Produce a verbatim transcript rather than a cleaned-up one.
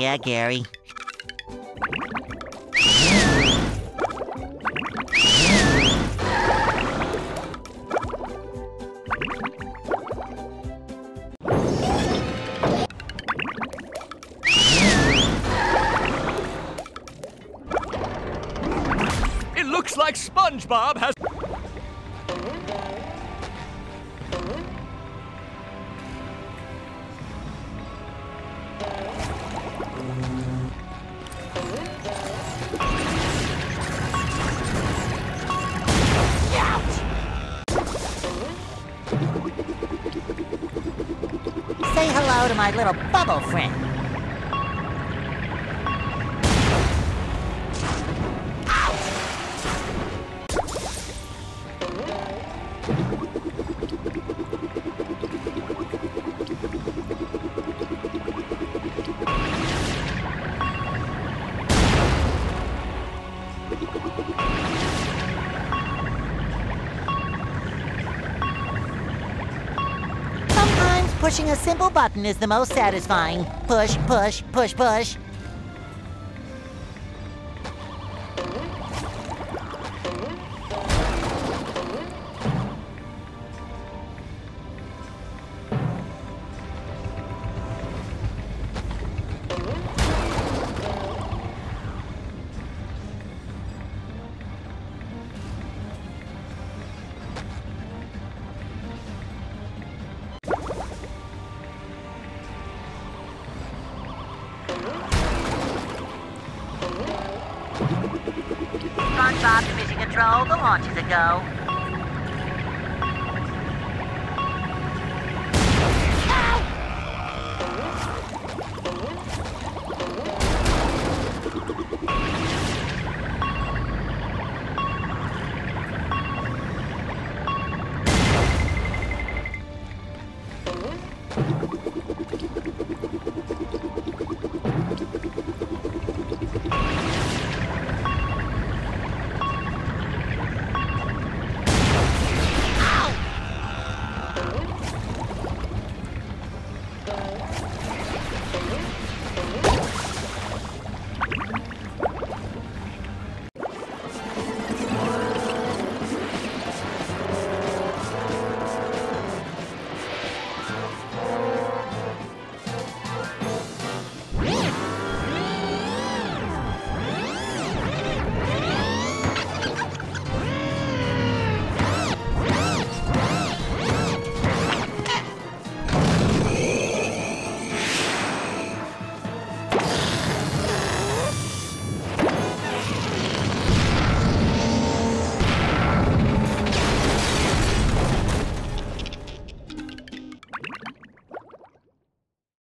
Yeah, Gary. It looks like SpongeBob has... Say hello to my little bubble friend. Sometimes pushing a simple button is the most satisfying. Push, push, push, push. SpongeBob to mission control, the launch is a go.